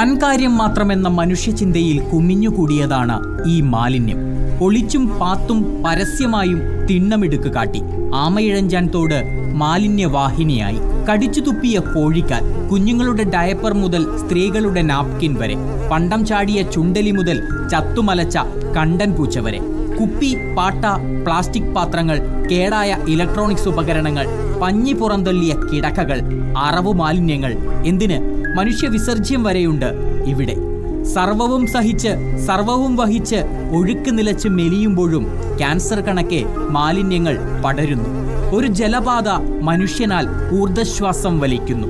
തൻകാര്യം മാത്രമെന്ന മനുഷ്യചിന്തയിൽ കുമിഞ്ഞുകൂടിയതാണ് ഈ മാലിന്യം. ഒളിച്ചും പാത്തും പരസ്യമായും തിണ്ണമിടുക്ക് കാട്ടി. ആമയിഴഞ്ചാൻ തോട് മാലിന്യവാഹിനിയായി. കടിച്ചു തുപ്പിയ കോഴിക്കാൽ, കുഞ്ഞുങ്ങളുടെ ഡയപ്പർ മുതൽ സ്ത്രീകളുടെ നാപ്കിൻ വരെ, പണ്ടം ചാടിയ ചുണ്ടലി മുതൽ ചത്തുമലച്ച കണ്ടൻ പൂച്ച വരെ, കുപ്പി, പാട്ട, പ്ലാസ്റ്റിക് പാത്രങ്ങൾ, കേടായ ഇലക്ട്രോണിക്സ് ഉപകരണങ്ങൾ, പഞ്ഞി പുറന്തള്ളിയ കിടക്കകൾ, അറവു മാലിന്യങ്ങൾ, എന്തിന് മനുഷ്യ വിസർജ്യം വരെയുണ്ട് ഇവിടെ. സർവവും സഹിച്ച് സർവവും വഹിച്ച് ഒഴുക്ക് നിലച്ച് മെലിയുമ്പോഴും ക്യാൻസർ കണക്കെ മാലിന്യങ്ങൾ പടരുന്നു. ഒരു ജലപാത മനുഷ്യനാൽ ഊർദ്ധശ്വാസം വലിക്കുന്നു.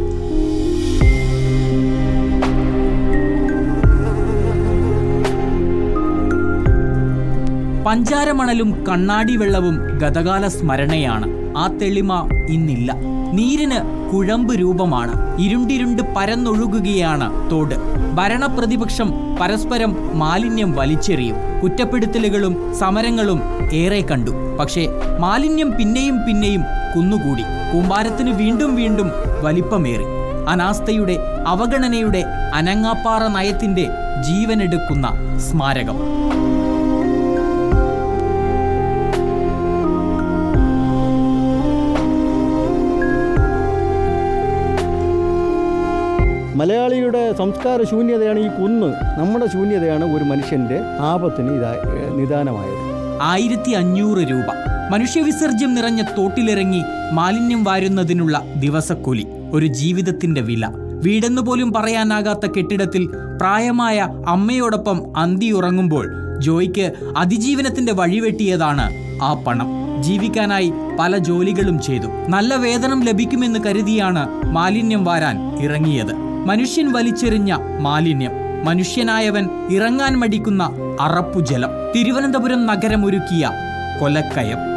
പഞ്ചാരമണലും കണ്ണാടി വെള്ളവും ഗതകാല സ്മരണയാണ്. ആ തെളിമ ഇന്നില്ല. നീരിന് കുഴമ്പ് രൂപമാണ്. ഇരുണ്ടിരുണ്ട് പരന്നൊഴുകുകയാണ് തോട്. ഭരണപ്രതിപക്ഷം പരസ്പരം മാലിന്യം വലിച്ചെറിയും. കുറ്റപ്പെടുത്തലുകളും സമരങ്ങളും ഏറെ കണ്ടു. പക്ഷേ മാലിന്യം പിന്നെയും പിന്നെയും കുന്നുകൂടി. കൂമ്പാരത്തിന് വീണ്ടും വീണ്ടും വലിപ്പമേറി. അനാസ്ഥയുടെ, അവഗണനയുടെ, അനങ്ങാപ്പാറ നയത്തിന്റെ ജീവനെടുക്കുന്ന സ്മാരകം. മലയാളിയുടെ സംസ്കാര ശൂന്യതയാണ് ഈ കുന്ന്. നമ്മുടെ ശൂന്യതയാണ് ഒരു മനുഷ്യൻ്റെ ആപത്തിന് നിദാനമായത്. 1500 രൂപ മനുഷ്യവിസർജ്യം നിറഞ്ഞ തോട്ടിലിറങ്ങി മാലിന്യം വാരുന്നതിനുള്ള ദിവസക്കൂലി. ഒരു ജീവിതത്തിന്റെ വില. വീടെന്നു പോലും പറയാനാകാത്ത കെട്ടിടത്തിൽ പ്രായമായ അമ്മയോടൊപ്പം അന്തിയുറങ്ങുമ്പോൾ ജോയ്ക്ക് അതിജീവനത്തിന്റെ വഴിവെട്ടിയതാണ് ആ പണം. ജീവിക്കാനായി പല ജോലികളും ചെയ്തു. നല്ല വേതനം ലഭിക്കുമെന്ന് കരുതിയാണ് മാലിന്യം വാരാൻ ഇറങ്ങിയത്. മനുഷ്യൻ വലിച്ചെറിഞ്ഞ മാലിന്യം. മനുഷ്യനായവൻ ഇറങ്ങാൻ മടിക്കുന്ന അറപ്പുജലം. തിരുവനന്തപുരം നഗരമൊരുക്കിയ കൊലക്കയം.